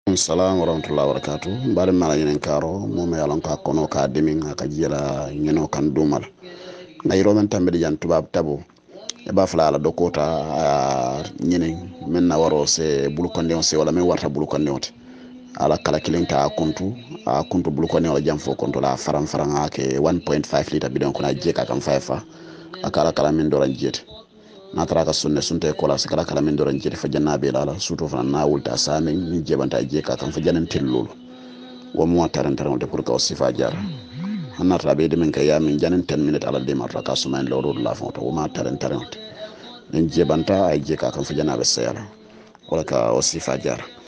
Salam warahmatullahi wabarakatuh. Mbari mala ñinen karo momo yalon ka kono ka demin ka jela ñino kan dumal na yiro men tambe jan tubab tabo e ba fala ala dokota ñinen men na waro se bulu konde on se wala men warta bulu konde on ala kala kilin ta kuntu bulu konde wala jam fo konto la faram faram ake 1.5 liter bidon ko na jeka kan faifa akala kala min doran jete na taraka sunte kola sikala kala min doran jete fa jannabe la suto fa na wulta samin ni jebanta jeka kan fa janan tellul wo mo taran de pour ka sifa jar hanna rabe de min kaya min janan 10 minutes ala de marra ka suman loro la fa to ma taran ni jebanta ay jeka kan fa jannabe sayala wala ka o sifa jar